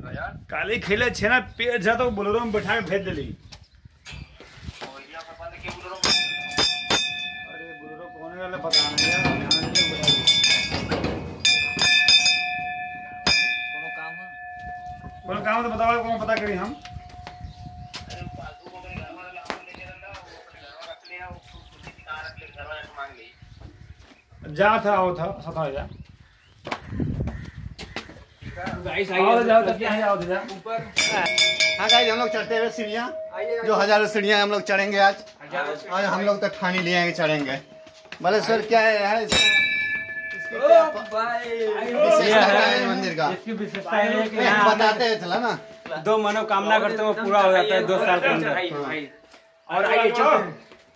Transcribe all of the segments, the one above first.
काली खेले छेना पेट जा तो बोलेरो में बैठा के भेज देली। अरे बोलेरो कौन वाला पता नहीं यार, ध्यान नहीं बैठा। कोनो काम तो बताओ, कौन पता करी हम। जा था आओ था सता जा गाइस आओ जाओ तब यहां आओ जा ऊपर। हां गाइस हम लोग चढ़ते हुए सीढ़ियां, जो हजारों सीढ़ियां हम लोग चढ़ेंगे आज हम लोग तो ठानी लिए हैं कि चढ़ेंगे। बालेश्वर क्या है इसके क्या भाई मंदिर का इसकी विशेषता है कि यहां बताते हैं चला ना, दो मनोकामना करते हो पूरा हो जाता है 2 साल के अंदर। और आइए चलते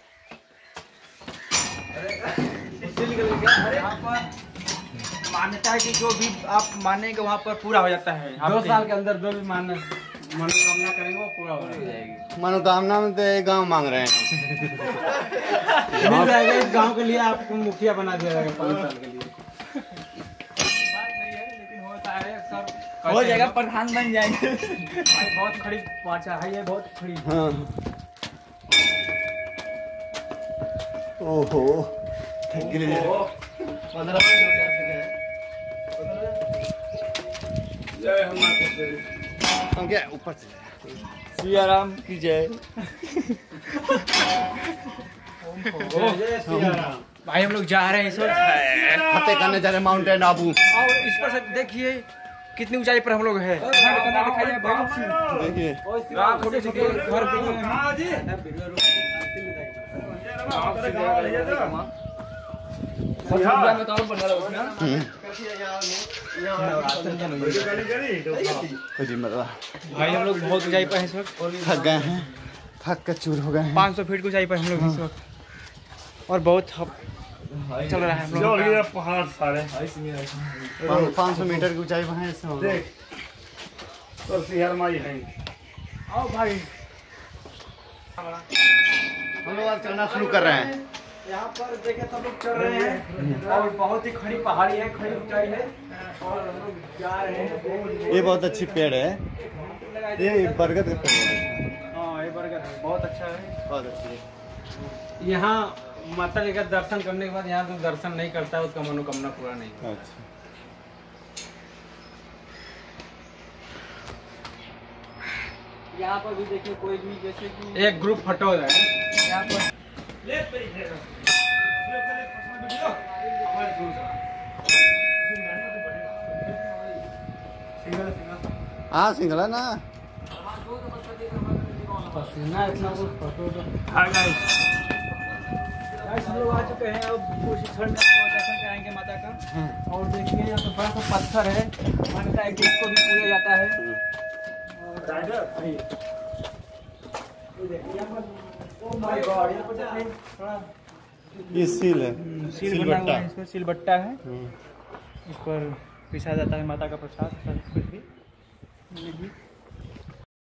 यहाँ पर मान्यता है कि जो भी आप मानेंगे वहाँ पर पूरा हो जाता है। 2 साल के अंदर जो भी मनोकामना करेंगे वो पूरा हो जाएगी। मनोकामना में तो गाँव मांग रहे हैं मिल जाएगा इस गाँव के लिए, आपको मुखिया बना दिया जाएगा 5 साल के लिए। बात नहीं है लेकिन होता है सब हो जाएगा, प्रधान बन जाएंगे। भाई बहुत खड़ी पाचा है ये, बहुत खड़ी। हाँ ओहो थक गए। 15 हम क्या ऊपर से सिया राम की जय। भाई हम लोग जा रहे हैं इस वक्त फतेह करने जा रहे माउंटेन आबू। और इस पर से देखिए कितनी ऊंचाई पर हम लोग हैं। देखिए छोटे छोटे घर भी हैं। भाई हम लोग बहुत ऊंचाई पर हैं इस वक्त, थक गए हैं, थक कर चूर हो गए हैं। 500 फीट की ऊंचाई पर हम लोग इस वक्त, और बहुत चल रहा है हम लोग। पहाड़ सारे 500 मीटर की ऊंचाई पर हैं इसमें। देख तो सिहर माई है। आओ भाई हम लोग आज चलना शुरू कर रहे हैं। यहाँ पर देखे सब लोग चल रहे हैं और बहुत ही खड़ी पहाड़ी है, खड़ी ऊंचाई है और हम लोग जा रहे हैं। ये बहुत अच्छी पेड़ है, ये बरगद का पेड़ है। हाँ ये बरगद है, बहुत अच्छा है। बहुत अच्छी है। यहाँ माता जी का दर्शन करने के बाद यहाँ जो दर्शन नहीं करता है उसका मनोकामना पूरा नहीं होता। अच्छा यहाँ पर भी देखिए कोई भी जैसे कि एक ग्रुप फोटो है यहाँ पर हाँ सिंगला ना पसीना इतना कुछ फोटो तो। हम लोग आ चुके हैं, अब कोशिश दर्शन कराएंगे माता का। और देखिए यहाँ पर बड़ा सा पत्थर है, मान्यता है कि इसको भी पूजा जाता है। ये सील है, सील बना हुआ है, इसमें सिलबट्टा है, इस पर पिसा जाता है माता का प्रसाद सब कुछ भी।